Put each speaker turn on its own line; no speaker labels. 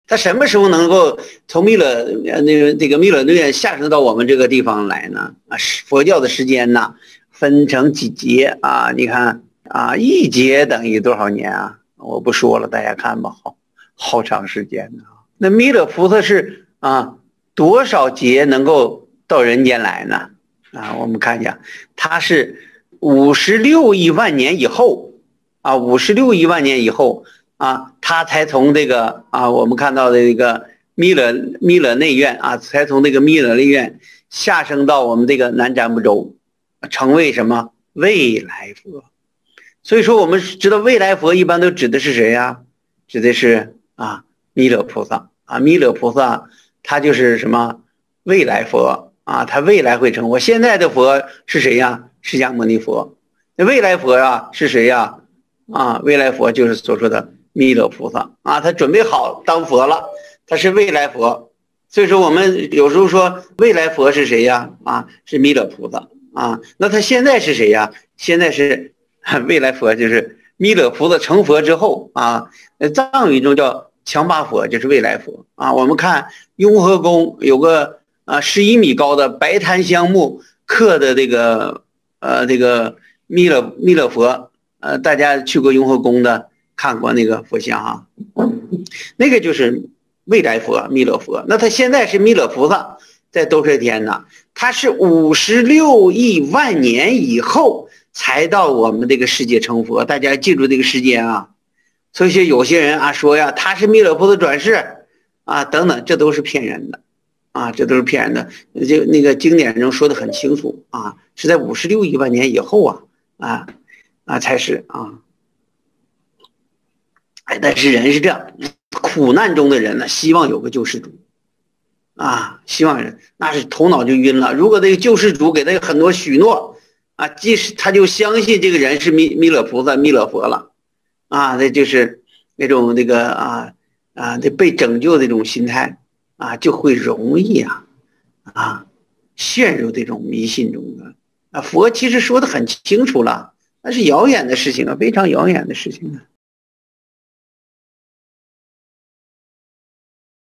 他什么时候能够从这个弥勒内院下生到我们这个地方来呢？佛教的时间呢，分成几节啊？你看啊，一节等于多少年啊？我不说了，大家看吧，好长时间呢。那弥勒菩萨是多少劫能够到人间来呢？我们看一下，他是56亿万年以后56亿万年以后他才从这个我们看到的这个弥勒内院才从这个弥勒内院下生到我们这个南瞻部洲，成为什么未来佛。所以说我们知道未来佛一般都指的是谁呀？指的是弥勒菩萨弥勒菩萨他就是什么未来佛他未来会成佛。现在的佛是谁呀？释迦牟尼佛。那未来佛是谁呀？未来佛就是所说的弥勒菩萨他准备好当佛了，他是未来佛。所以说我们有时候说未来佛是谁呀？是弥勒菩萨那他现在是谁呀？现在是未来佛，就是弥勒菩萨成佛之后藏语中叫强巴佛，就是未来佛我们看雍和宫有个11米高的白檀香木刻的这个弥勒佛大家去过雍和宫的看过那个佛像那个就是未来佛弥勒佛。那他现在是弥勒菩萨在兜率天呢，他是56亿万年以后才到我们这个世界成佛。大家记住这个时间所以有些人说呀他是弥勒菩萨转世等等，这都是骗人的这都是骗人的。就那个经典中说的很清楚是在56亿万年以后才是但是人是这样，苦难中的人呢，希望有个救世主希望人那是头脑就晕了。如果这个救世主给他很多许诺即使他就相信这个人是弥勒菩萨弥勒佛了那就是那种这个被拯救的这种心态就会容易陷入这种迷信中的佛其实说的很清楚了，那是遥远的事情非常遥远的事情